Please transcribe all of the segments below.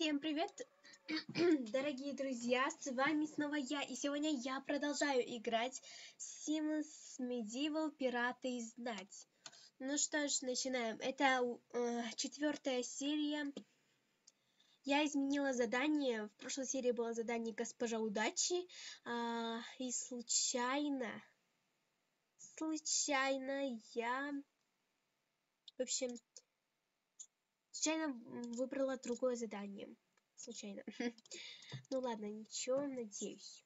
Всем привет, дорогие друзья, с вами снова я, и сегодня я продолжаю играть Sims Medieval Пираты и Знать. Ну что ж, начинаем. Это 4-я серия. Я изменила задание, в прошлой серии было задание Госпожа Удачи, и случайно я, в общем, случайно выбрала другое задание. Случайно. Ну ладно, ничего, надеюсь.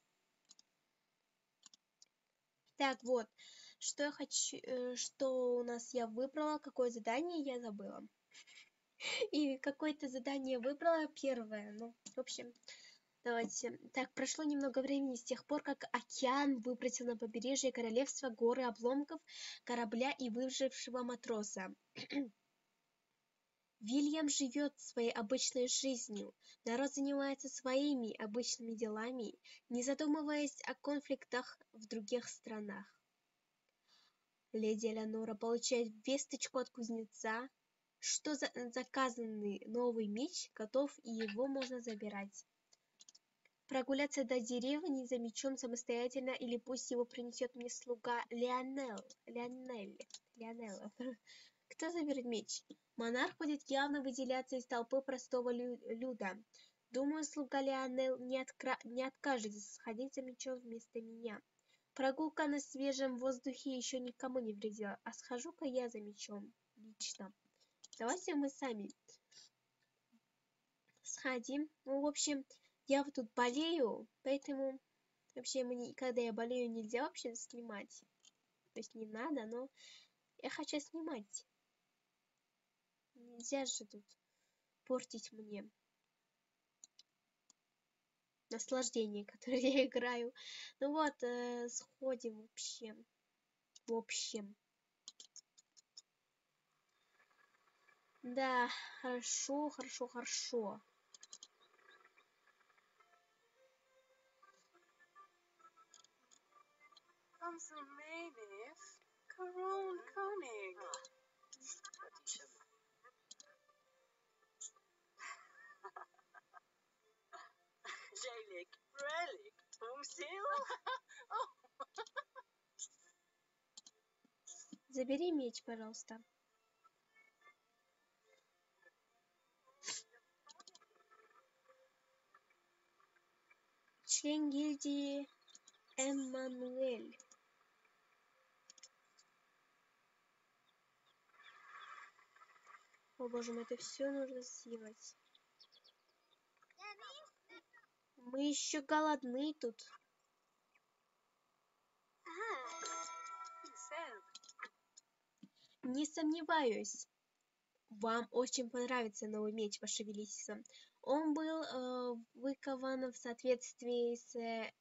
Так, вот, что я хочу, что у нас я выбрала, какое задание я забыла. И какое-то задание выбрала первое. Ну, в общем, давайте. Так, прошло немного времени с тех пор, как океан выбросил на побережье королевства горы обломков корабля и выжившего матроса. Вильям живет своей обычной жизнью, народ занимается своими обычными делами, не задумываясь о конфликтах в других странах. Леди Элеонора получает весточку от кузнеца, что заказанный новый меч готов и его можно забирать. Прогуляться до деревни за мечом самостоятельно или пусть его принесет мне слуга Леонелл. Кто заберет меч? Монарх будет явно выделяться из толпы простого люда. Думаю, слуга Леонелл не откажется сходить за мечом вместо меня. Прогулка на свежем воздухе еще никому не вредила, а схожу-ка я за мечом лично. Давайте мы сами сходим. Ну, в общем, я вот тут болею, поэтому вообще когда я болею, нельзя вообще снимать. То есть не надо, но я хочу снимать. Нельзя же тут портить мне наслаждение, которое я играю. Ну вот, сходим вообще. В общем. Да, хорошо. Забери меч, пожалуйста. Член гильдии Эммануэль. О боже мой, это все нужно сделать. Мы еще голодны тут. Не сомневаюсь, вам очень понравится новый меч, Ваше Величество. Он был выкован в соответствии с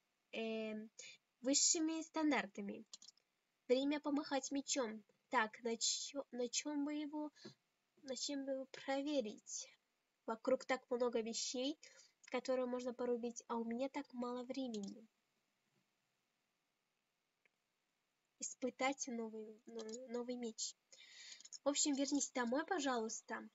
высшими стандартами. Время помахать мечом. Так, на чем бы его проверить? Вокруг так много вещей, которые можно порубить, а у меня так мало времени. Испытать новый меч. В общем, вернись домой, пожалуйста.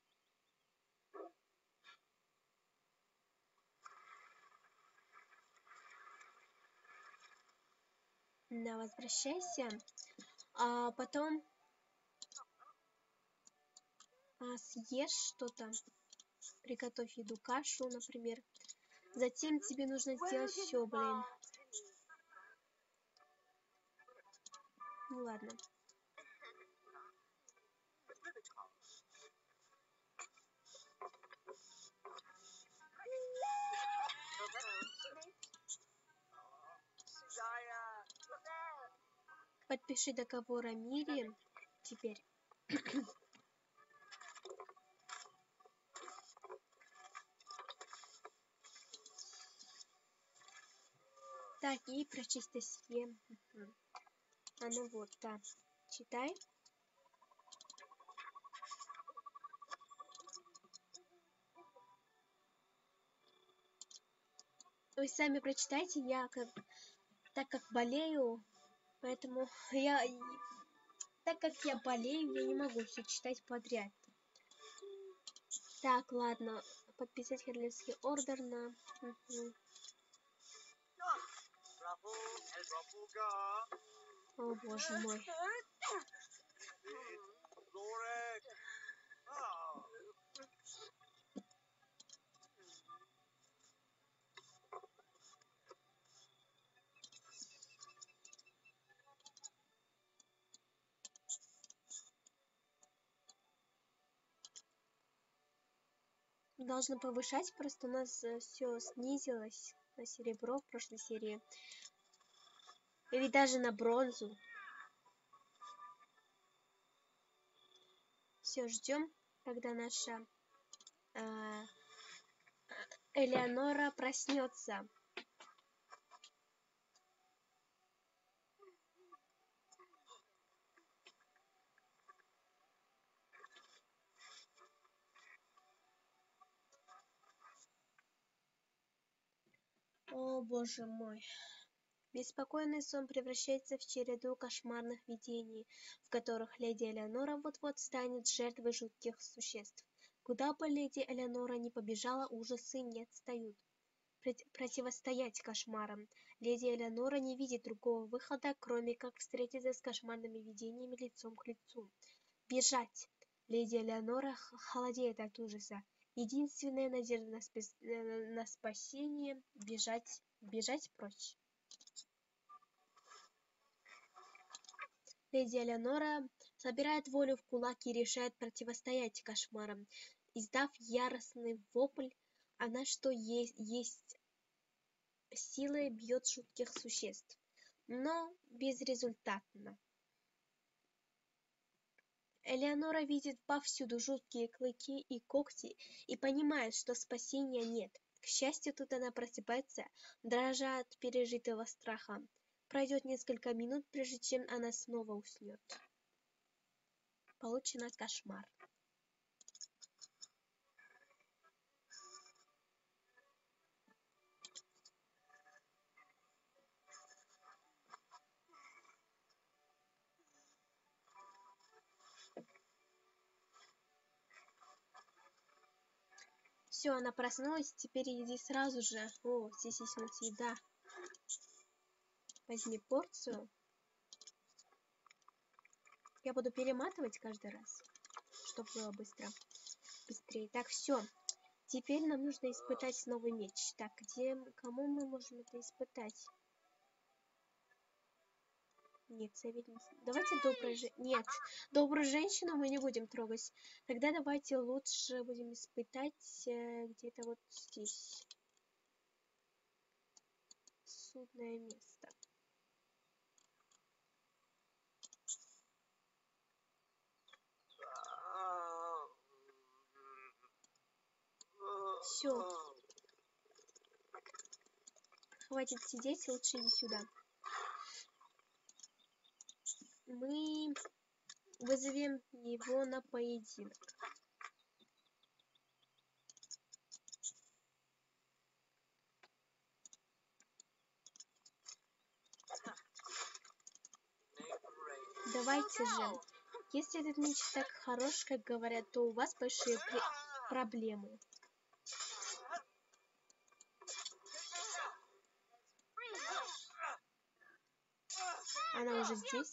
Да, возвращайся. А потом съешь что-то. Приготовь еду, кашу, например. Затем тебе нужно сделать все, блин. Ну ладно. Подпиши договор о мире теперь. Так, и прочесть досье. А ну вот, да. Читай. Вы сами прочитайте, так как болею, поэтому так как я болею, я не могу все читать подряд. Так, ладно, подписать королевский ордер на... О боже мой. Должно повышать, просто у нас все снизилось на серебро в прошлой серии. Или даже на бронзу. Все, ждем, когда наша Элеонора проснется. О боже мой. Беспокойный сон превращается в череду кошмарных видений, в которых леди Элеонора вот-вот станет жертвой жутких существ. Куда бы леди Элеонора ни побежала, ужасы не отстают. Противостоять кошмарам. Леди Элеонора не видит другого выхода, кроме как встретиться с кошмарными видениями лицом к лицу. Бежать. Леди Элеонора холодеет от ужаса. Единственная надежда на спасение — бежать прочь. Леди Элеонора собирает волю в кулак и решает противостоять кошмарам. Издав яростный вопль, она что есть силой бьет жутких существ, но безрезультатно. Элеонора видит повсюду жуткие клыки и когти и понимает, что спасения нет. К счастью, тут она просыпается, дрожа от пережитого страха. Пройдет несколько минут, прежде чем она снова уснет. Получен кошмар. Все, она проснулась, теперь иди сразу же. О, здесь есть еда. Возьми порцию. Я буду перематывать каждый раз, чтобы было быстрее. Так, все. Теперь нам нужно испытать новый меч. Так, кому мы можем это испытать? Нет, советница. Давайте Нет, добрую женщину мы не будем трогать. Тогда давайте лучше будем испытать где-то вот здесь. Судное место. Все. Хватит сидеть, лучше иди сюда. Мы вызовем его на поединок. Давайте же. Если этот меч так хорош, как говорят, то у вас большие проблемы. Она уже здесь.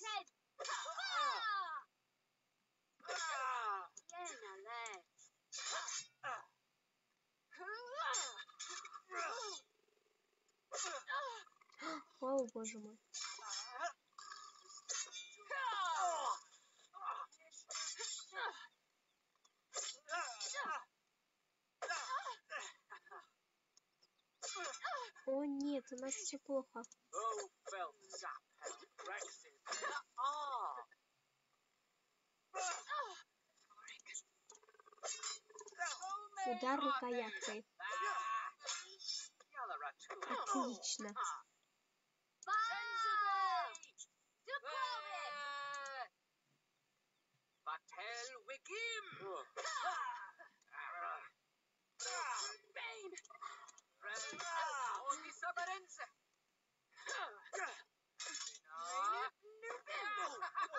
О, боже мой. О нет, у нас все плохо. Удар рукояткой. Отлично.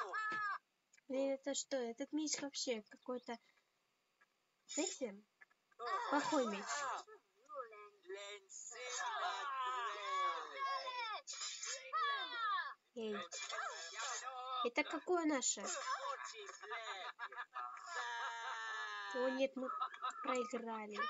Блин, это что? Этот меч вообще какой-то... Знаете, Плохой мяч. Эй. Это какое наше? О нет, мы проиграли.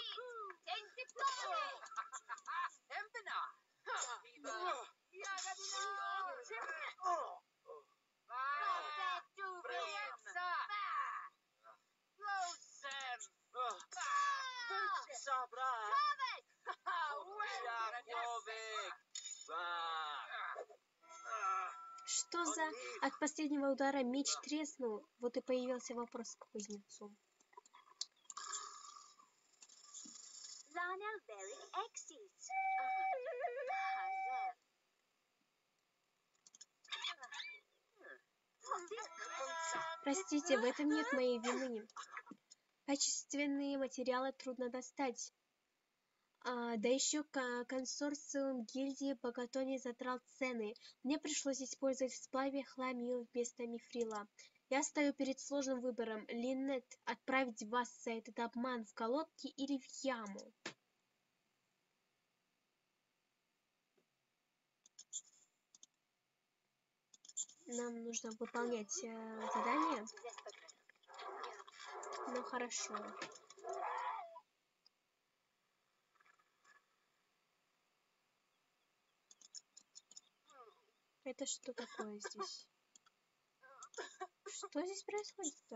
Что за... От последнего удара меч треснул, вот и появился вопрос к кузнецу. Простите, в этом нет моей вины. Качественные материалы трудно достать. Да еще консорциум гильдии Богатони задрал цены. Мне пришлось использовать в сплаве хламил вместо мифрила. Я стою перед сложным выбором. Линнет, отправить вас за этот обман в колодки или в яму? Нам нужно выполнять задание. Ну хорошо. Это что такое здесь? Что здесь происходит-то?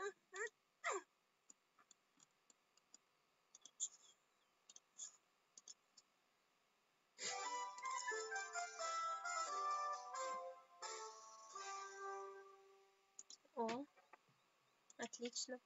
О, отлично.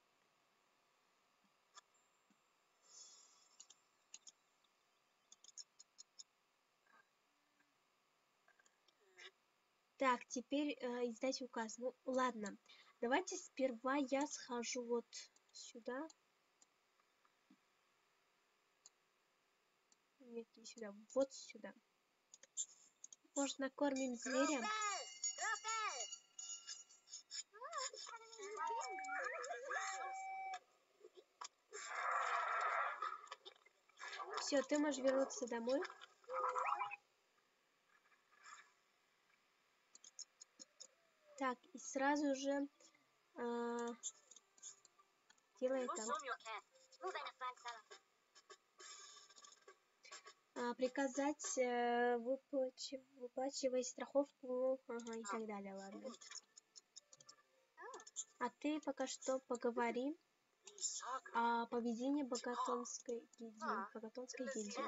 Так, теперь издать указ. Ну, ладно. Давайте сперва я схожу вот сюда. Нет, не сюда. Вот сюда. Может, накормим зверя? Все, ты можешь вернуться домой. Так, и сразу же делай это. Приказать выплачивать страховку, ага, и так далее, ладно. А ты пока что поговори о поведении Богатонской гильдии.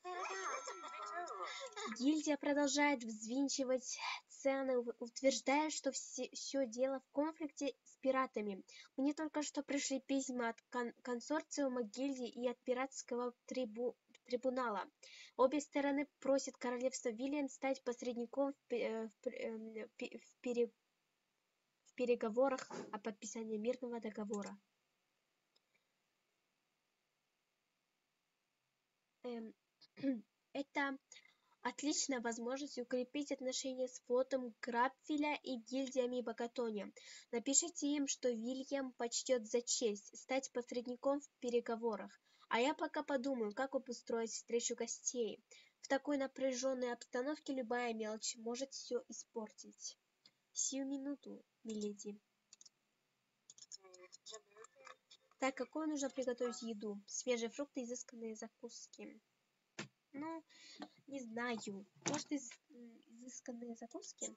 Гильдия продолжает взвинчивать цены, утверждая, что все дело в конфликте с пиратами. Мне только что пришли письма от консорциума гильдии и от пиратского трибунала. Обе стороны просят королевство Виллиан стать посредником в переговорах о подписании мирного договора. Это отличная возможность укрепить отношения с флотом Грабвиля и гильдиями Богатони. Напишите им, что Вильям почтет за честь стать посредником в переговорах. А я пока подумаю, как обустроить встречу гостей. В такой напряженной обстановке любая мелочь может все испортить. Сию минуту, миледи. Так, какую нужно приготовить еду? Свежие фрукты, изысканные закуски. Ну, не знаю. Может, изысканные закуски?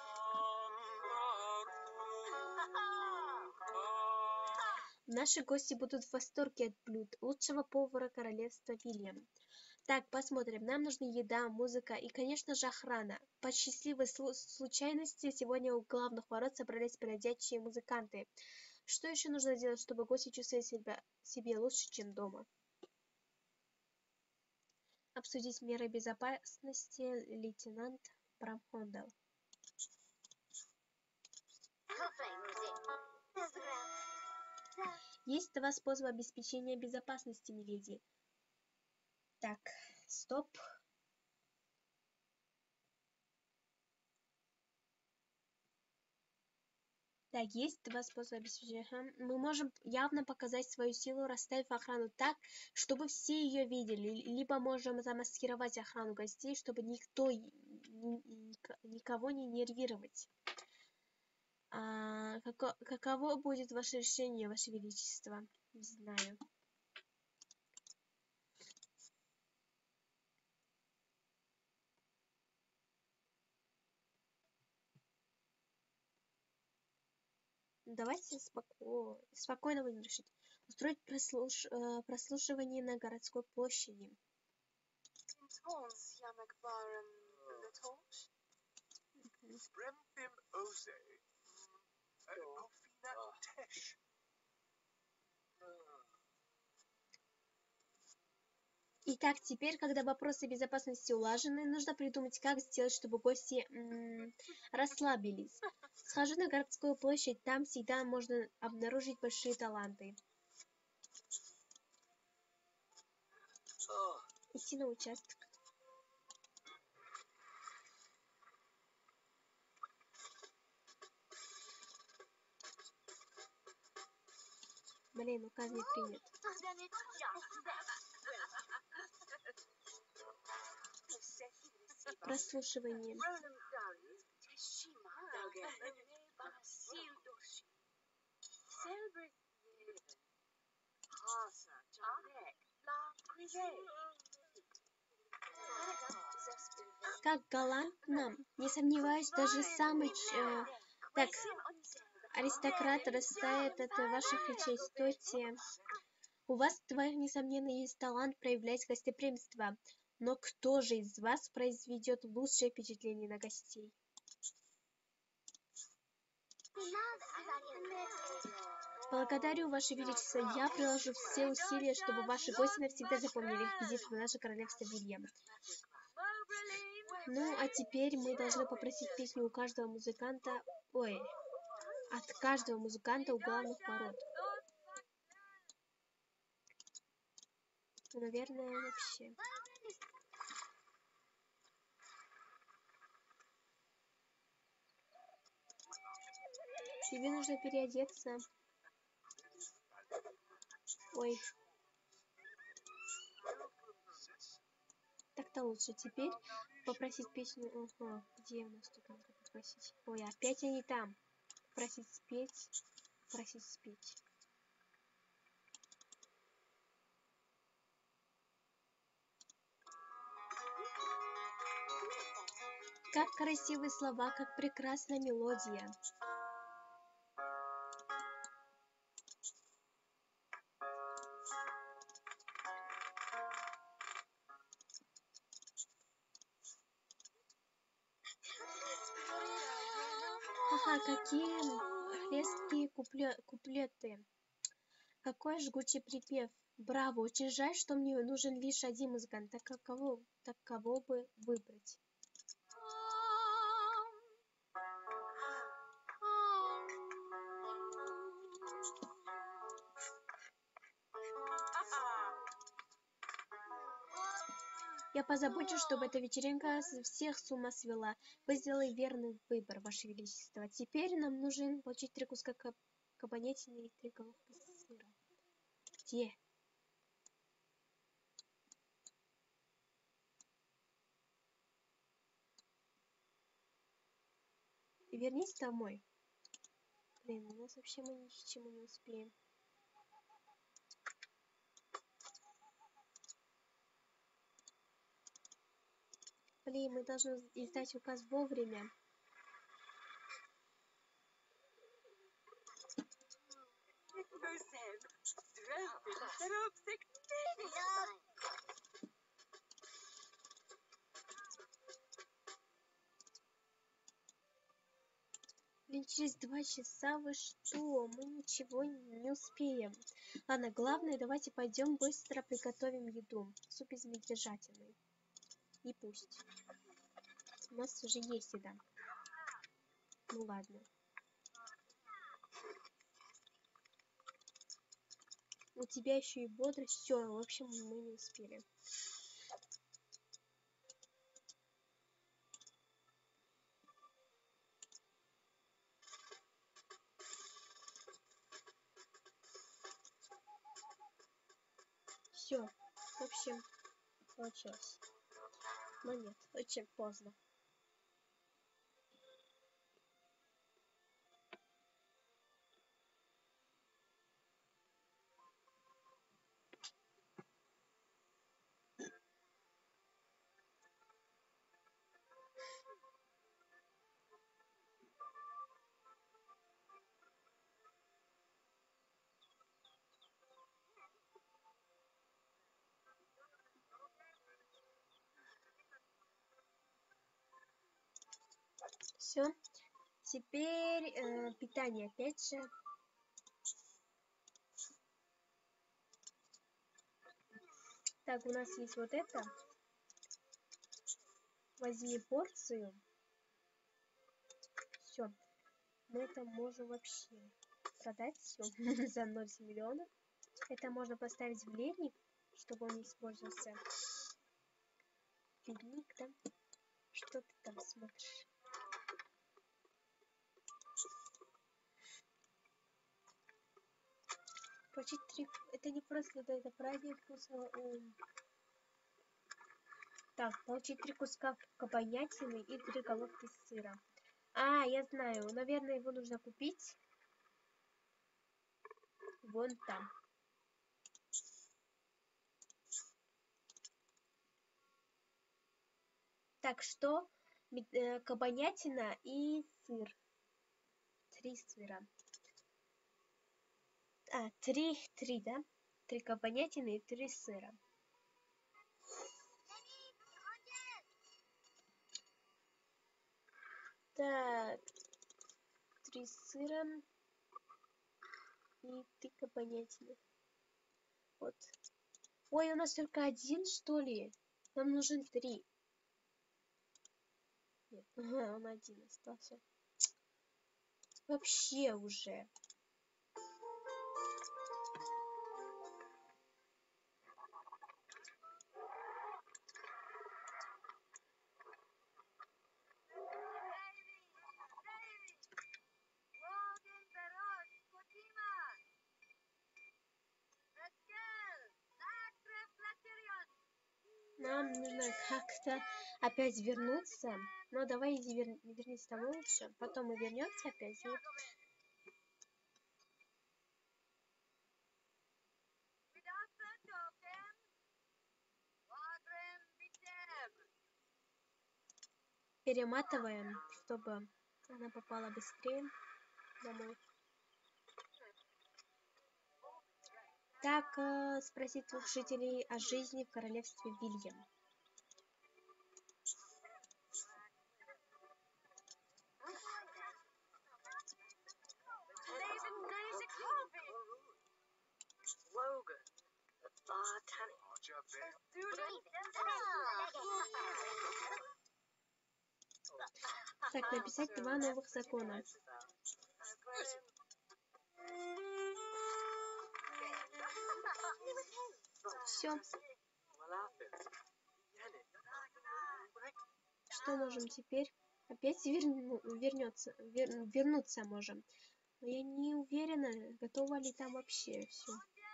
Наши гости будут в восторге от блюд лучшего повара королевства Вильям. Так, посмотрим. Нам нужна еда, музыка и, конечно же, охрана. По счастливой случайности сегодня у главных ворот собрались бродячие музыканты. Что еще нужно делать, чтобы гости чувствовали себя лучше, чем дома? Обсудить меры безопасности, лейтенант Брамхондел. Есть два способа обеспечения безопасности, миледи. Так, стоп. Так, есть два способа обеспечения. Мы можем явно показать свою силу, расставив охрану так, чтобы все ее видели. Либо можем замаскировать охрану гостей, чтобы никого не нервировать. Каково будет ваше решение, Ваше Величество? Не знаю. Давайте спокойно будем решить. Устроить прослушивание на городской площади. Итак, теперь, когда вопросы безопасности улажены, нужно придумать, как сделать, чтобы гости расслабились. Схожу на городскую площадь, там всегда можно обнаружить большие таланты. Идти на участок. Блин, указ не принят. Прослушивание. Как галантно, не сомневаюсь, даже самый так, аристократ растает от ваших речей. Стойте. У вас двоих, несомненно, есть талант проявлять гостеприимство. Но кто же из вас произведет лучшее впечатление на гостей? Благодарю, Ваше Величество. Я приложу все усилия, чтобы ваши гости навсегда запомнили их визит в наше королевство Вильям. Ну, а теперь мы должны попросить песню у каждого музыканта... Ой, от каждого музыканта у главных ворот. Наверное, вообще. Тебе нужно переодеться. Ой. Так-то лучше. Теперь попросить песню... Ага, где у нас тут надо попросить? Ой, опять они там. Просить спеть. Просить спеть. Как красивые слова, как прекрасная мелодия. Ага, какие хлесткие куплеты. Какой жгучий припев. Браво, очень жаль, что мне нужен лишь один музыкант. Так кого бы выбрать? Я позабочусь, чтобы эта вечеринка всех с ума свела. Вы сделали верный выбор, Ваше Величество. Теперь нам нужен получить 3 куска кабанятины и 3 головки сыра. Где? Вернись домой. Блин, у нас вообще мы ни к чему не успеем. Блин, мы должны издать указ вовремя. Блин, через 2 часа вы что? Мы ничего не успеем. Ладно, главное, давайте пойдем быстро приготовим еду. Суп из медвежатины. И пусть. У нас уже есть еда. Ну ладно. У тебя еще и бодрость. Все, в общем, мы не успели. Все. В общем, получилось. Но нет, очень поздно. Все. Теперь питание опять же. Так, у нас есть вот это. Возьми порцию. Все. Мы это можем вообще продать все за 0 миллионов. Это можно поставить в летник, чтобы он не использовался. Ледник там. Что ты там смотришь? Получить 3... Это не просто это праздник вкуса. Так, получить 3 куска кабанятины и 3 головки сыра. А, я знаю. Наверное, его нужно купить. Вон там. Так что кабанятина и сыр. 3 сыра. А, 3, да? 3 кабанятины и 3 сыра. Так. 3 сыра и 3 кабанятины. Вот. Ой, у нас только 1, что ли? Нам нужен 3. Нет, ага, он 1 остался. Вообще уже. Нам нужно как-то опять вернуться. Ну, давай иди вернись там лучше. Потом мы вернемся опять. Перематываем, чтобы она попала быстрее домой. Так, спросить двух жителей о жизни в королевстве Вильям. Так, написать 2 новых закона. Все. Что можем теперь? Опять вернуться можем. Но я не уверена, готово ли там вообще все.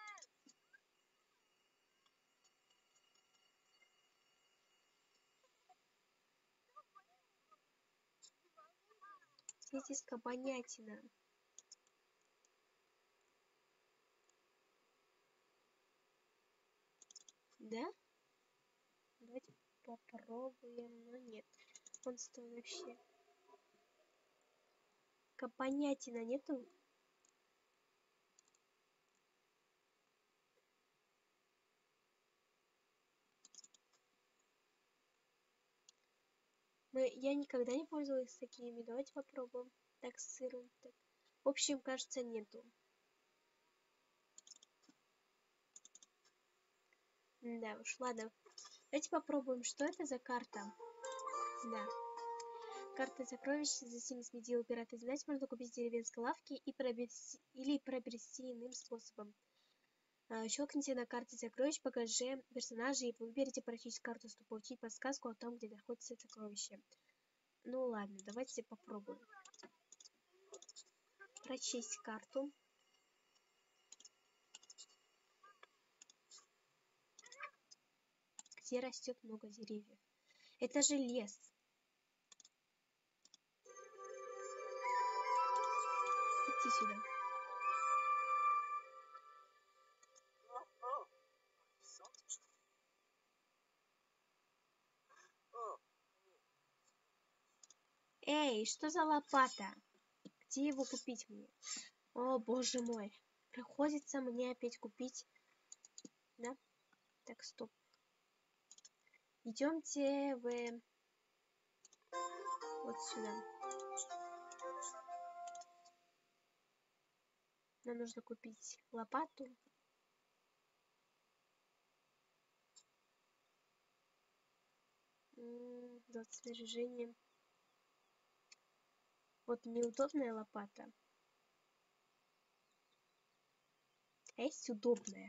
Здесь кабанятина. Да? Давайте попробуем. Но нет. Он стоит вообще. Кабанятина нету? Я никогда не пользовалась такими. Давайте попробуем. Так, с сыром. Так. В общем, кажется, нету. Да уж, ладно. Давайте попробуем, что это за карта. Да. Карта сокровищ за 70 дел пираты. Знаете, можно купить в деревенской лавке и приобрести иным способом. Щелкните на карте сокровищ, покажи персонажей и выберите прочесть карту, чтобы получить подсказку о том, где находится сокровище. Ну ладно, давайте попробуем. Прочесть карту. где растет много деревьев. Это же лес. Иди сюда. Эй, что за лопата? Где его купить мне? О, боже мой. Приходится мне опять купить. Да? Так, стоп. Идемте вот сюда. Нам нужно купить лопату. За снаряжение. Вот неудобная лопата. А есть удобная.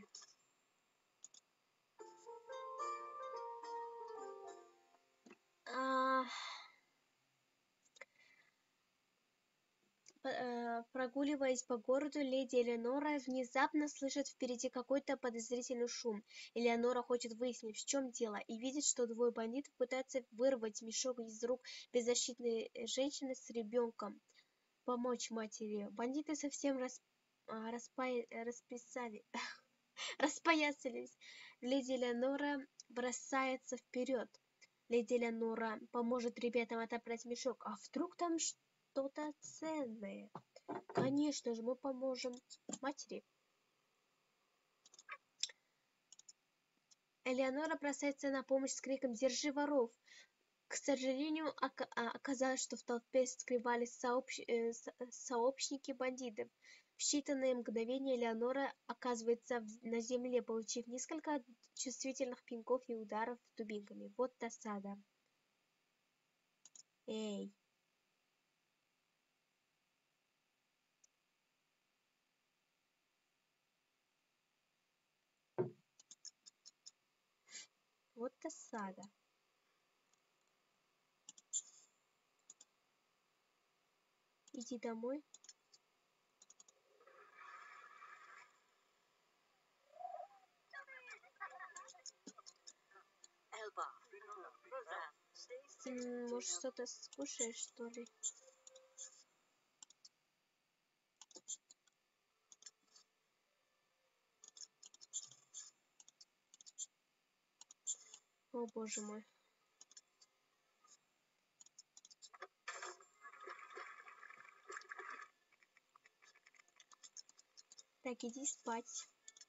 Прогуливаясь по городу, леди Элеонора внезапно слышит впереди какой-то подозрительный шум. Элеонора хочет выяснить, в чем дело, и видит, что двое бандитов пытаются вырвать мешок из рук беззащитной женщины с ребенком. Помочь матери. Бандиты совсем распоясались. Леди Элеонора бросается вперед. Леди Элеонора поможет ребятам отобрать мешок. А вдруг там что-то ценное? Конечно же, мы поможем матери. Элеонора бросается на помощь с криком «Держи воров!». К сожалению, оказалось, что в толпе скрывались сообщники бандитов. В считанные мгновения Элеонора оказывается на земле, получив несколько чувствительных пинков и ударов дубинками. Вот досада. Эй! Вот досада. Иди домой. Может, что-то скушаешь, что ли? О, боже мой. Так, иди спать.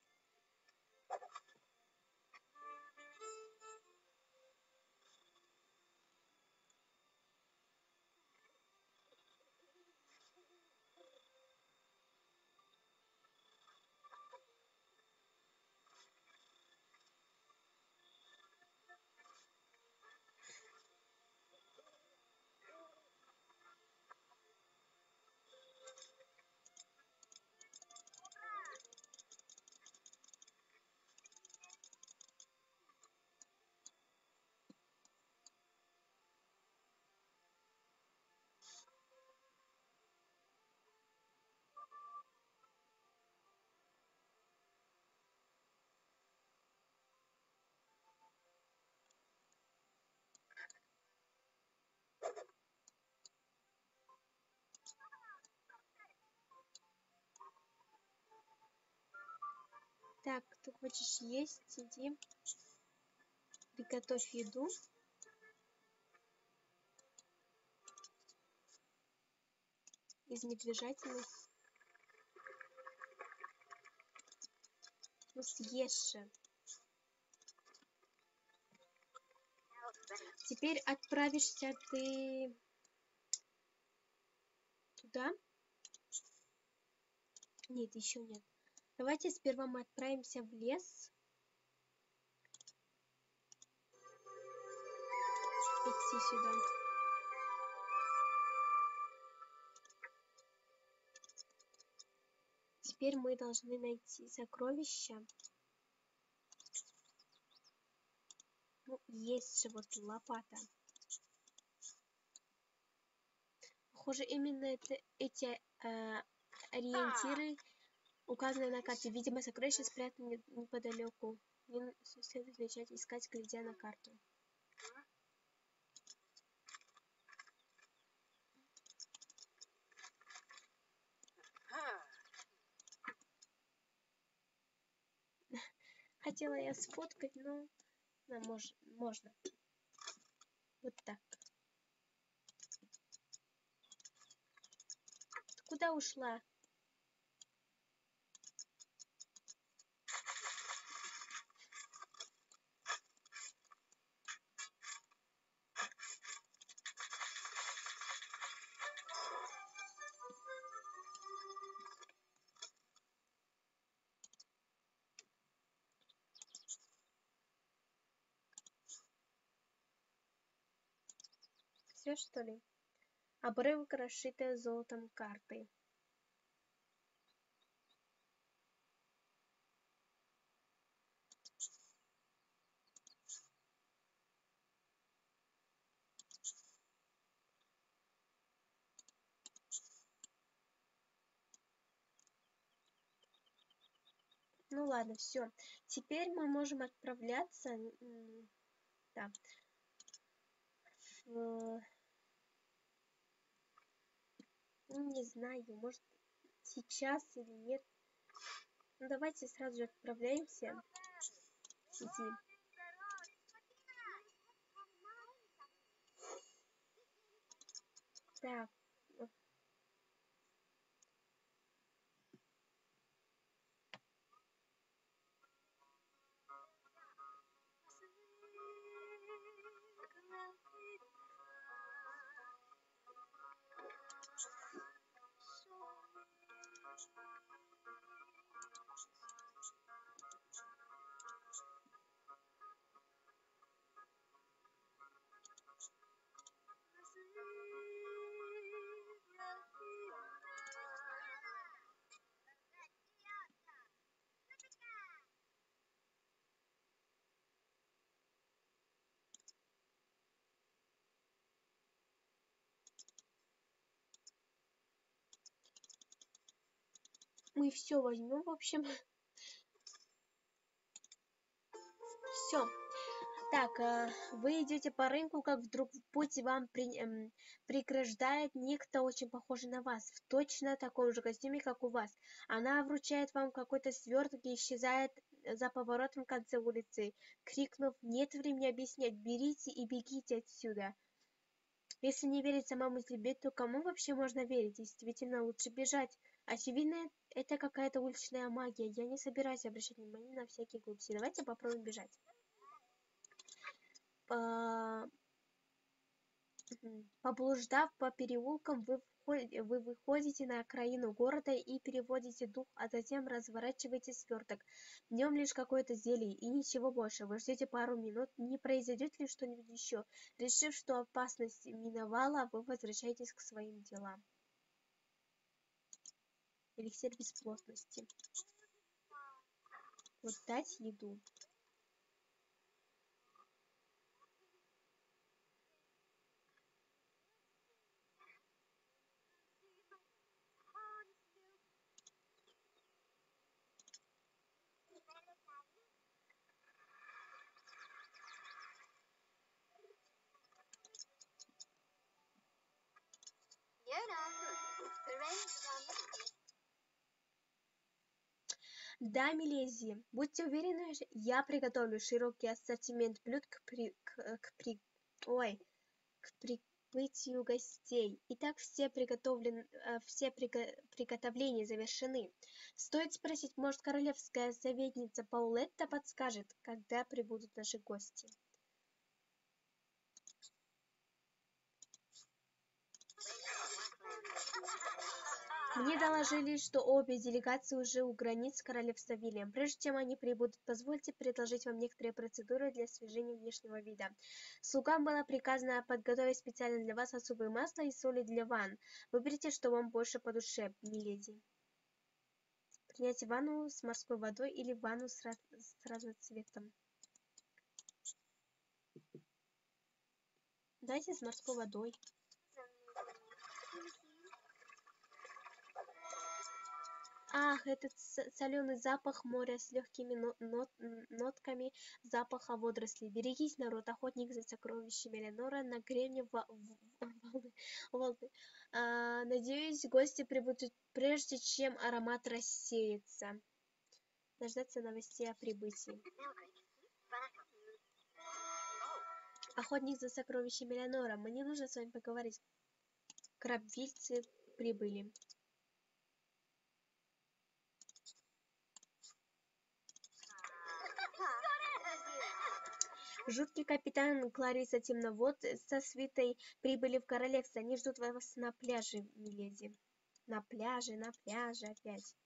Так, ты хочешь есть? Иди. Приготовь еду. Из медвежатины. Ну, съешь же. Теперь отправишься ты туда? Нет, еще нет. Давайте сперва мы отправимся в лес. Идти сюда. Теперь мы должны найти сокровища. Ну, есть же вот лопата. Похоже, именно эти ориентиры указаны на карте. Видимо, сокровища спрятаны неподалеку. Мне следует начать искать, глядя на карту. Хотела я сфоткать, но можно. Вот так. Ты куда ушла? Все, что ли? Обрывок, расшитая золотом картой. Ну ладно, все. Теперь мы можем отправляться, да, не знаю, может сейчас или нет. Ну давайте сразу же отправляемся. Иди. Так. Мы все возьмем, в общем. Все. Так, вы идете по рынку, как вдруг в путь вам преграждает некто очень похожий на вас, в точно таком же костюме, как у вас. Она вручает вам какой-то сверток и исчезает за поворотом в конце улицы, крикнув: «Нет времени объяснять, берите и бегите отсюда!» Если не верить самому себе, то кому вообще можно верить? Действительно, лучше бежать. Очевидно, это какая-то уличная магия. Я не собираюсь обращать внимание на всякие глупости. Давайте попробуем бежать. Поблуждав по переулкам, вы выходите на окраину города и переводите дух, а затем разворачиваете сверток. В нем лишь какое-то зелье и ничего больше. Вы ждете пару минут, не произойдет ли что-нибудь еще. Решив, что опасность миновала, вы возвращаетесь к своим делам. Эликсир бесплотности. Вот дать еду. Да, миледи, будьте уверены, я приготовлю широкий ассортимент блюд к прибытию гостей. Итак, все приготовления завершены. Стоит спросить, может, королевская советница Паулетта подскажет, когда прибудут наши гости. Мне доложили, что обе делегации уже у границ королевства Вильям. Прежде чем они прибудут, позвольте предложить вам некоторые процедуры для освежения внешнего вида. Слугам было приказано подготовить специально для вас особое масло и соли для ванн. Выберите, что вам больше по душе, миледи. Принять ванну с морской водой или ванну с разным цветом. Дайте с морской водой. Ах, этот соленый запах моря с легкими нотками запаха водорослей. Берегись, народ, охотник за сокровищами Ленора на гребне волны. Надеюсь, гости прибудут прежде, чем аромат рассеется. Дождаться новостей о прибытии. Охотник за сокровищами Ленора, мне нужно с вами поговорить. Крабвильцы прибыли. Жуткий капитан Клариса Темновод со свитой прибыли в королевство. Они ждут вас на пляже, миледи. На пляже опять.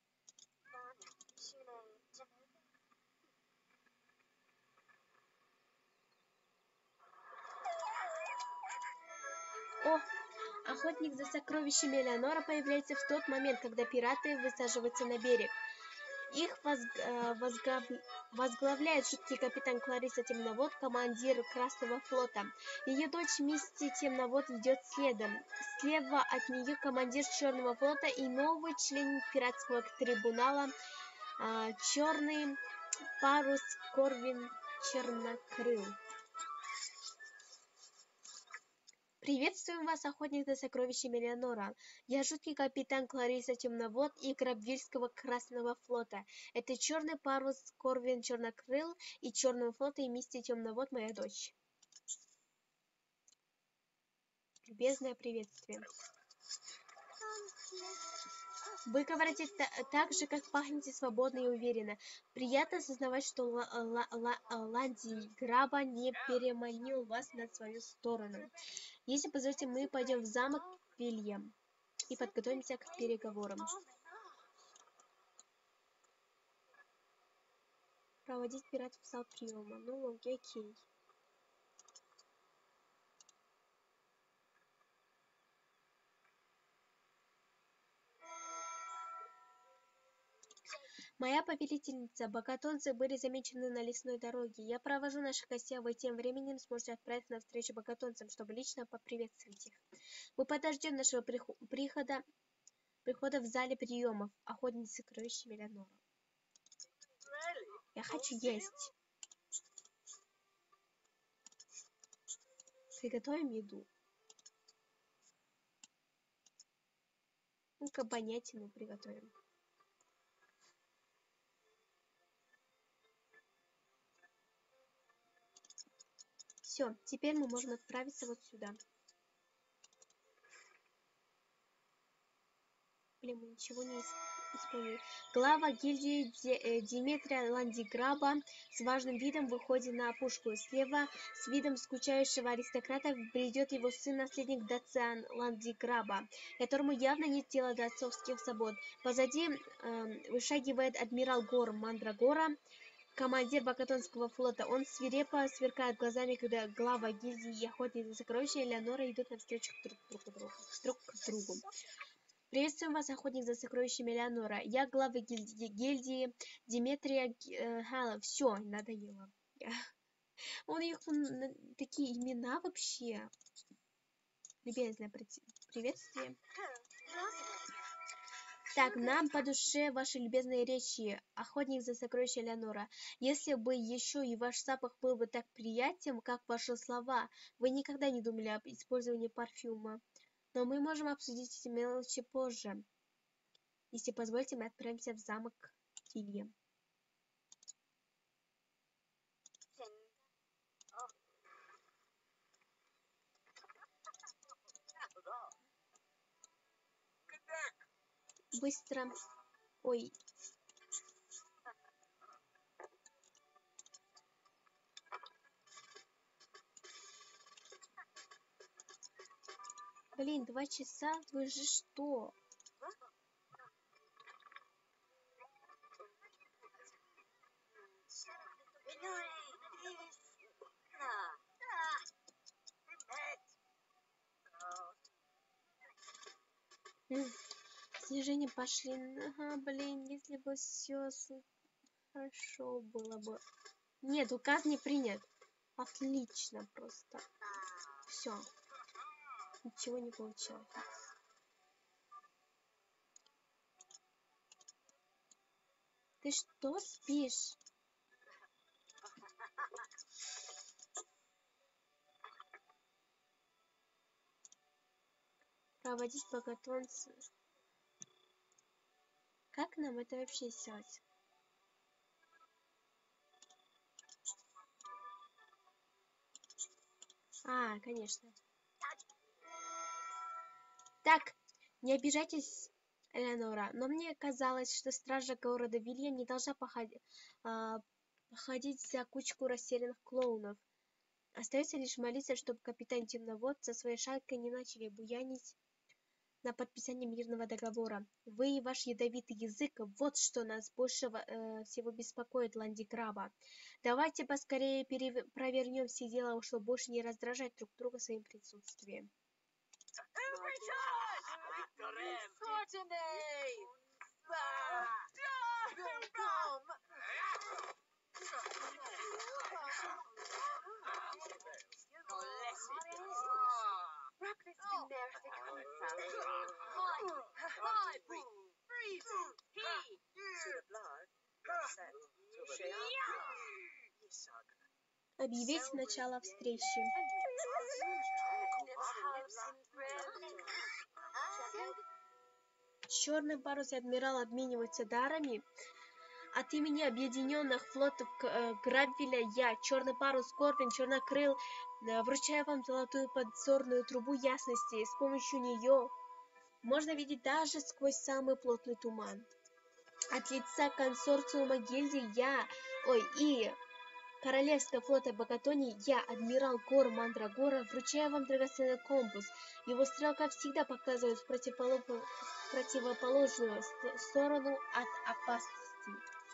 О, охотник за сокровищами Элеонора появляется в тот момент, когда пираты высаживаются на берег. Их возглавляет жуткий капитан Клариса Темновод, командир Красного флота. Ее дочь Мисти Темновод идет следом. Слева от нее командир Черного флота и новый член пиратского трибунала Черный парус Корвин Чернокрыл. Приветствуем вас, охотник за сокровищами Элеонора. Я жуткий капитан Клариса Темновод и Грабвильского Красного флота. Это черный парус Корвин Чернокрыл и Черного флота и Мисти Темновод, моя дочь. Любезное приветствие. Вы говорите так же, как пахнете свободно и уверенно. Приятно осознавать, что Ланди Граба не переманил вас на свою сторону. Если позволите, мы пойдем в замок Вильям и подготовимся к переговорам. Проводить пиратов в зал приема. Ну, окей. Моя повелительница, богатонцы были замечены на лесной дороге. Я провожу наших гостей, а вы тем временем сможете отправиться на встречу богатонцам, чтобы лично поприветствовать их. Мы подождем нашего прихода в зале приемов. Охотницы за сокровищами Элеонора. Я хочу есть. Приготовим еду. Ну-ка, банятину приготовим. Все, теперь мы можем отправиться вот сюда. Блин, мы ничего не исполнили. Глава гильдии Димитрия Ландиграба с важным видом выходит на опушку. Слева с видом скучающего аристократа бредет его сын-наследник Дациан Ландиграба, которому явно нет дела до отцовских забот. Позади вышагивает адмирал Гор Мандрагора, командир Бакатонского флота. Он свирепо сверкает глазами, когда глава гильдии и охотник за сокровища Элеонора идут навстречу друг к другу. Приветствуем вас, охотник за сокровищами Элеонора. Я глава гильдии Диметрия Все, надоело. У них такие имена вообще. Любезное приветствие. Так, нам по душе ваши любезные речи, охотник за сокровища Элеонора. Если бы еще и ваш запах был бы так приятен, как ваши слова, вы никогда не думали об использовании парфюма. Но мы можем обсудить эти мелочи позже. Если позволите, мы отправимся в замок Вильям. Быстро. Ой. Блин, 2 часа? Вы же что? Снижение пошли. Ага, блин, если бы все хорошо было бы. Нет, указ не принят. Отлично просто. Все. Ничего не получилось. Ты что, спишь? Проводить богатонцы. Как нам это вообще сделать? Конечно. Так, не обижайтесь, Элеонора, но мне казалось, что стража города Вилья не должна походить за кучку растерянных клоунов. Остается лишь молиться, чтобы капитан Темновод со своей шайкой не начали буянить на подписание мирного договора. Вы и ваш ядовитый язык — вот что нас больше всего беспокоит, Ландикраба. Давайте поскорее провернем все дела, чтобы больше не раздражать друг друга своим присутствием. Объявить начало встречи. Черный парус и адмирал обмениваются дарами. От имени объединенных флотов Грабвеля я, Черный парус Корвин, Чернокрыл, вручаю вам золотую подзорную трубу ясности. С помощью нее можно видеть даже сквозь самый плотный туман. От лица консорциума гильдии и Королевского флота Богатони я, адмирал Гор Мандрагора, вручаю вам драгоценный компас. Его стрелка всегда показывает в противоположную сторону от опасности.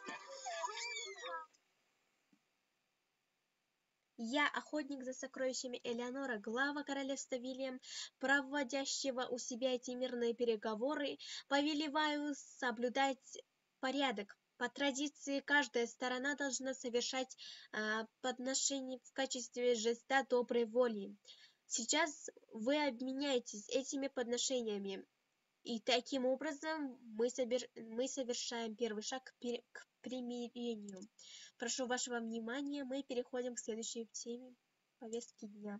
Я, охотник за сокровищами Элеонора, глава королевства Вильям, проводящего у себя эти мирные переговоры, повелеваю соблюдать порядок. По традиции, каждая сторона должна совершать подношение в качестве жеста доброй воли. Сейчас вы обменяетесь этими подношениями, и таким образом мы совершаем первый шаг к примирению. Прошу вашего внимания, мы переходим к следующей теме повестки дня.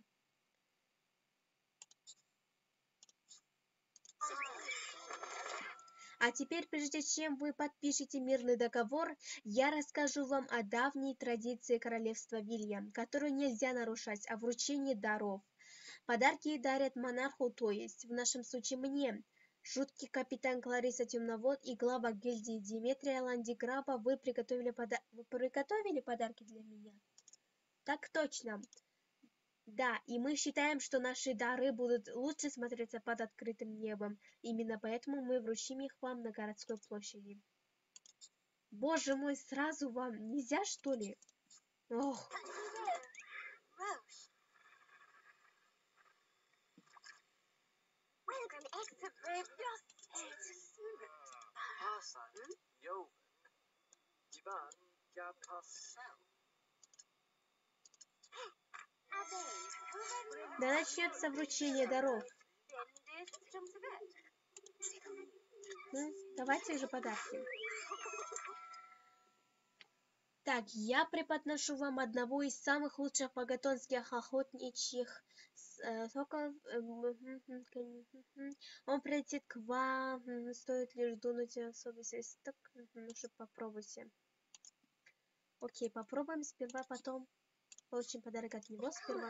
А теперь, прежде чем вы подпишете мирный договор, я расскажу вам о давней традиции королевства Вильям, которую нельзя нарушать, о вручении даров. Подарки дарят монарху, то есть в нашем случае мне. Жуткий капитан Клариса Темновод и глава гильдии Диметрия Ландикраба, вы приготовили подарки для меня? Так точно. Да, и мы считаем, что наши дары будут лучше смотреться под открытым небом. Именно поэтому мы вручим их вам на городской площади. Боже мой, сразу вам нельзя, что ли? Ох. Да начнется вручение даров. Давайте же подарки. Так, я преподношу вам одного из самых лучших богатонских охотничьих соколов. Он прилетит к вам, стоит лишь дунуть особый свисток. Ну что, попробуйте. Окей, попробуем сперва, потом получим подарок от него сперва.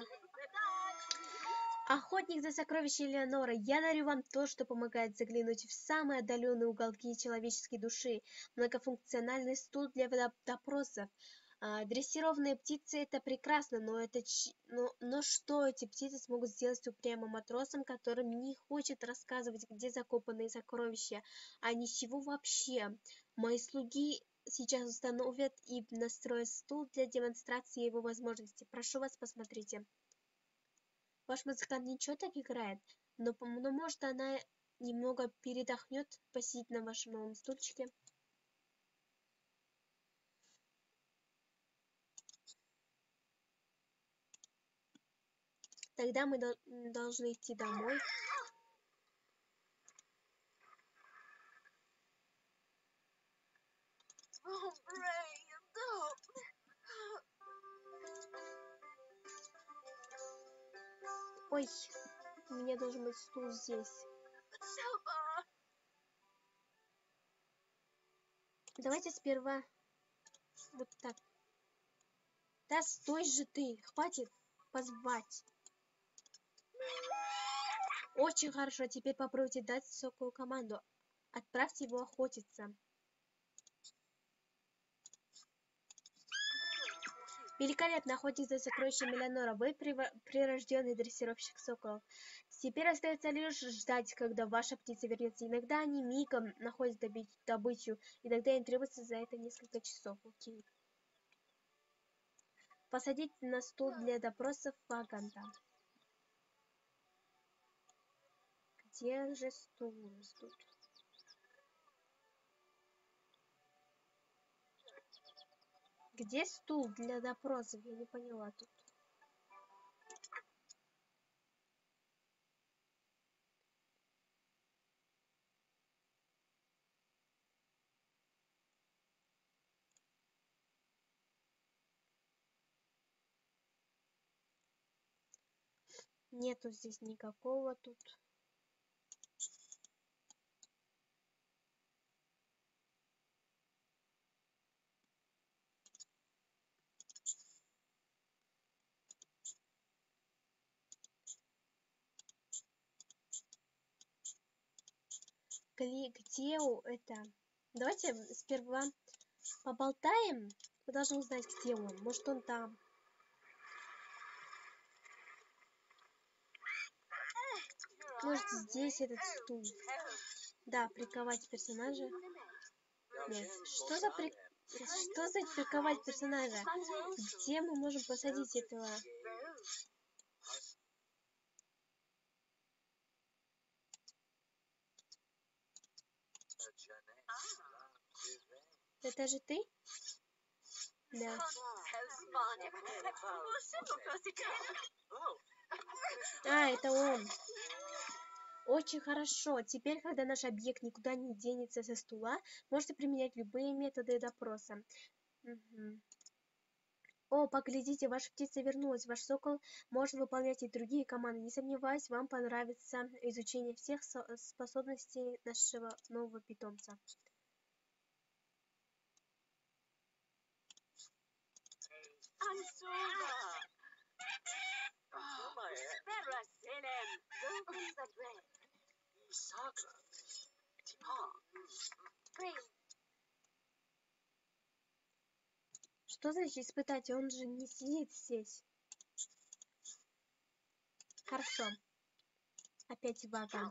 Охотник за сокровищами Элеонора, я дарю вам то, что помогает заглянуть в самые отдаленные уголки человеческой души. Многофункциональный стул для допросов. Дрессированные птицы — это прекрасно, но что эти птицы смогут сделать с упрямым матросом, которым не хочет рассказывать, где закопанные сокровища, а ничего вообще? Мои слуги сейчас установят и настроят стул для демонстрации его возможностей. Прошу вас, посмотрите. Ваш музыкант ничего так играет, но может она немного передохнет, посидит на вашем новом стульчике. Тогда мы должны идти домой. Ой, у меня должен быть стул здесь. Давайте сперва вот так. Да стой же ты, хватит позвать. Очень хорошо, теперь попробуйте дать соколу команду. Отправьте его охотиться. Великолепно, охотник за сокровищем Элеонора. Вы прирожденный дрессировщик соколов. Теперь остается лишь ждать, когда ваша птица вернется. Иногда они мигом находят добычу, иногда им требуется за это несколько часов. Окей. Посадить на стул для допросов Ваганта. Где же стул у нас тут? Где стул для допросов? Я не поняла тут. Нету здесь никакого тут. Где это? Давайте сперва поболтаем. Мы должны узнать, где он. Может, он там. Может, здесь этот стул. Да, приковать персонажа. Нет. Что за приковать персонажа? Где мы можем посадить этого? Это же ты? Да. А, это он. Очень хорошо. Теперь, когда наш объект никуда не денется со стула, можете применять любые методы допроса. Угу. О, поглядите, ваша птица вернулась. Ваш сокол может выполнять и другие команды. Не сомневаюсь, вам понравится изучение всех способностей нашего нового питомца. Что значит испытать? Он же не сидит здесь. Хорошо. Опять Ваган.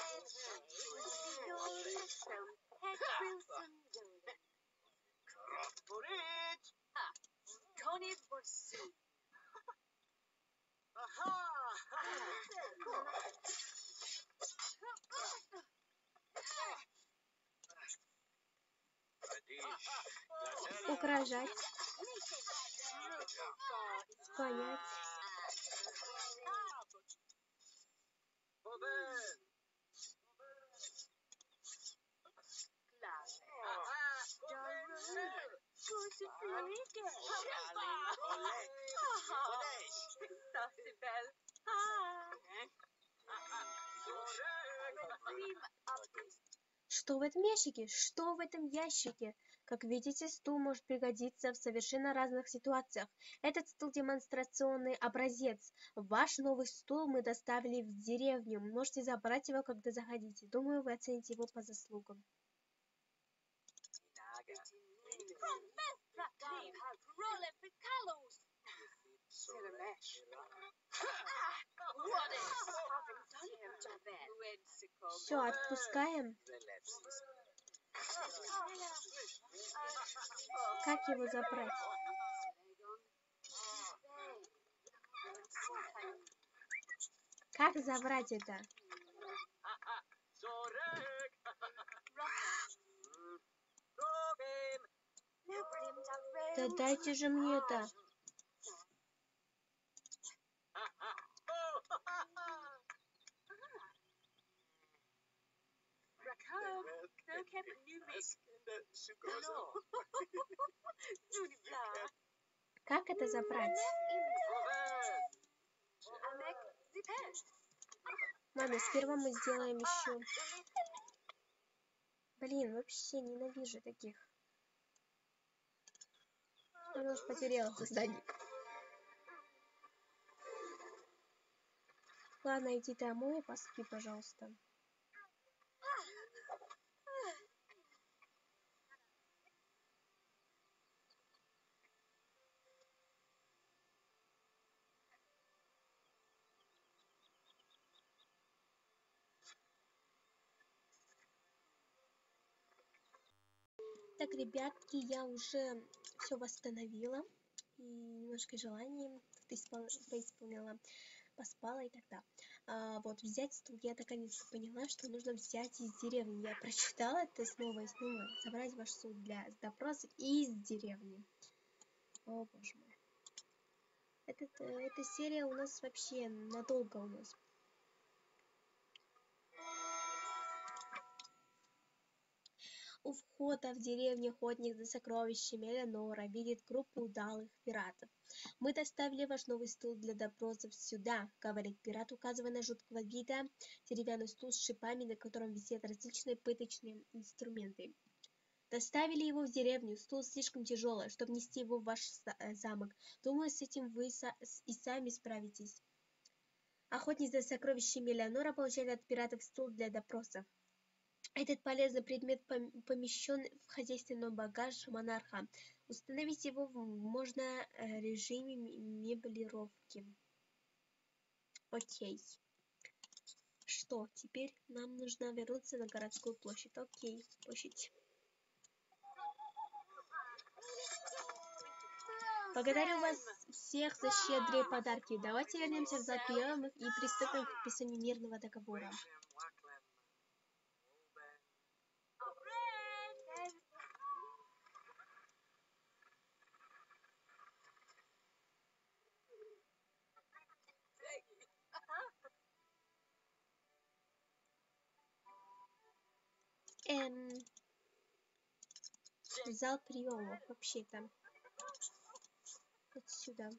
Угрожать. Склонять. Что в этом ящике? Что в этом ящике? Как видите, стул может пригодиться в совершенно разных ситуациях. Этот стул демонстрационный образец. Ваш новый стул мы доставили в деревню. Можете забрать его, когда заходите. Думаю, вы оцените его по заслугам. Все, отпускаем. Как его забрать? Как забрать это? Да дайте же мне это. Как это забрать? Ладно, сперва мы сделаем еще... Блин, вообще ненавижу таких. Я уж потеряла задник. Ладно, иди домой, поспи, пожалуйста. Так, ребятки, я уже все восстановила. И немножко желаний поисполняла, поспала и тогда. Вот взять стул, я наконец-то поняла, что нужно взять из деревни. Я прочитала это снова и снова. Собрать ваш стул для допроса из деревни. О, боже мой. Эта серия у нас вообще надолго у нас. У входа в деревню охотник за сокровищами Элеонора видит группу удалых пиратов. «Мы доставили ваш новый стул для допросов сюда», — говорит пират, указывая на жуткого вида деревянный стул с шипами, на котором висят различные пыточные инструменты. «Доставили его в деревню. Стул слишком тяжелый, чтобы нести его в ваш замок. Думаю, с этим вы и сами справитесь». Охотник за сокровищами Элеонора получает от пиратов стул для допросов. Этот полезный предмет помещен в хозяйственном багаж монарха. Установить его можно в режиме меблировки. Окей. Что, теперь нам нужно вернуться на городскую площадь. Окей, площадь. Благодарю вас всех за щедрые подарки. Давайте вернемся в зал приемов и приступим к подписанию мирного договора. Зал приемов вообще-то. Вот сюда.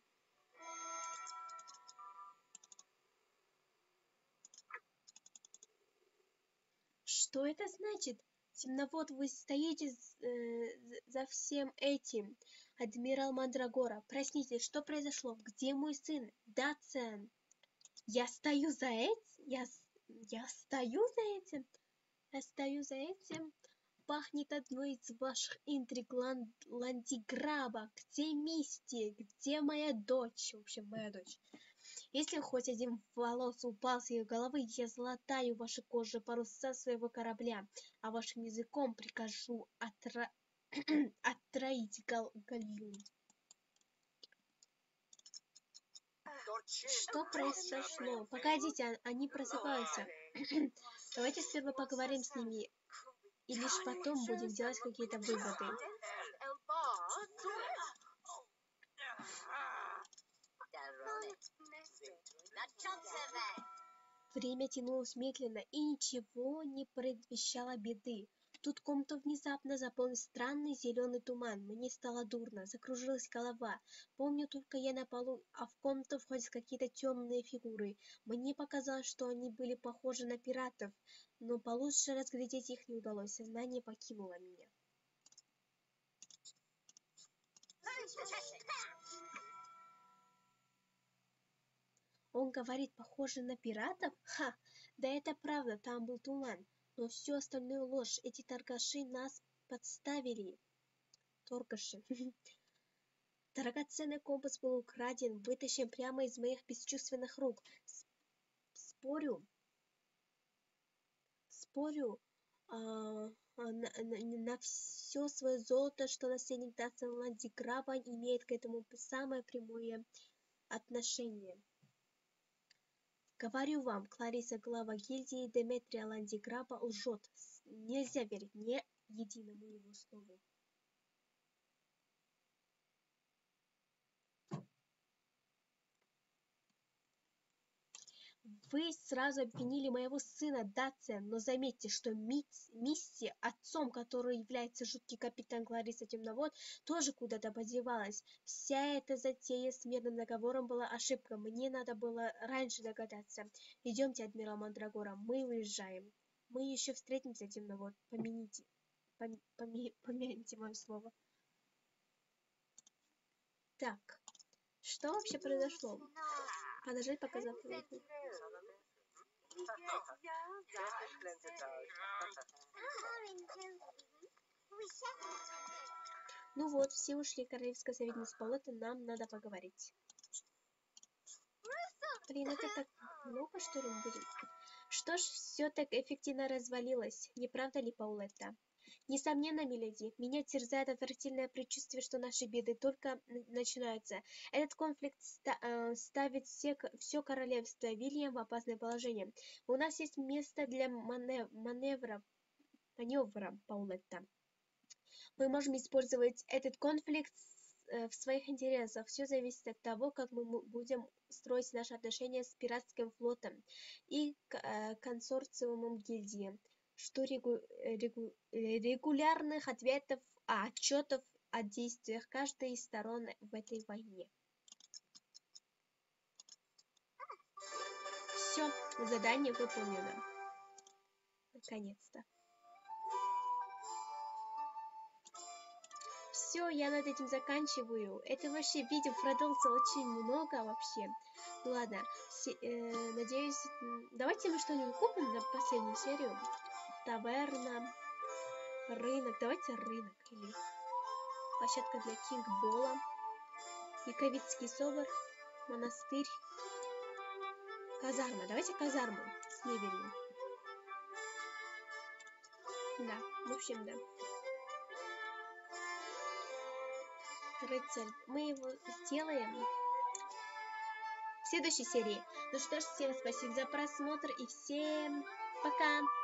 Что это значит? Темновод, вы стоите за всем этим. Адмирал Мандрагора, проснитесь, что произошло? Где мой сын? Датсен. Я стою за этим? Я стою за этим? Я стою за этим? Пахнет одной из ваших интриг Ландиграба. Где Мисти? Где моя дочь? В общем, моя дочь. Если хоть один волос упал с ее головы, я золотаю ваши кожи паруса своего корабля, а вашим языком прикажу отроить гальюн. Что произошло? Погодите, они просыпаются. Давайте сперва поговорим с ними, и лишь потом будем делать какие-то выводы. Время тянулось медленно, и ничего не предвещало беды. Тут комнату внезапно заполнил странный зеленый туман. Мне стало дурно, закружилась голова. Помню, только я на полу, а в комнату входят какие-то темные фигуры. Мне показалось, что они были похожи на пиратов, но получше разглядеть их не удалось. Сознание покинуло меня. Он говорит, похоже на пиратов? Ха! Да это правда, там был туман. Но все остальное ложь. Эти торгаши нас подставили. Торгаши. Драгоценный компас был украден, вытащен прямо из моих бесчувственных рук. Спорю, на все свое золото, что наследник Датсен Ландиграба имеет к этому самое прямое отношение. Говорю вам, Клариса, глава гильдии Деметрия Ландиграба лжет. Нельзя верить ни единому его слову. Вы сразу обвинили моего сына Дация, но заметьте, что Мисси, отцом которой является жуткий капитан Клариса Темновод, тоже куда-то подевалась. Вся эта затея с мирным договором была ошибка. Мне надо было раньше догадаться. Идемте, адмирал Мандрагора, мы уезжаем. Мы еще встретимся, Темновод. Помяните мое слово. Так, что вообще произошло? Подожди, пока завтра. Ну вот, все ушли, королевская советница Палетта, нам надо поговорить. Блин, это так много, что ли, мы будем? Что ж, все так эффективно развалилось, не правда ли, Паулетта? Несомненно, миледи, меня терзает отвратительное предчувствие, что наши беды только начинаются. Этот конфликт ставит все королевство Вильям в опасное положение. У нас есть место для маневра, Паулетта. Мы можем использовать этот конфликт в своих интересах. Все зависит от того, как мы будем строить наши отношения с пиратским флотом и консорциумом гильдии. Что регулярных отчетов о действиях каждой из сторон в этой войне. Все, задание выполнено. Наконец-то. Все, я над этим заканчиваю. Это вообще видео продлится очень много вообще. Ладно, надеюсь, давайте мы что-нибудь купим на последнюю серию. Таверна, рынок, давайте рынок или площадка для кингбола, Яковицкий собор, монастырь, казарма. Давайте казарму с мебелью. Да, в общем, да. Рыцарь. Мы его сделаем в следующей серии. Ну что ж, всем спасибо за просмотр и всем пока!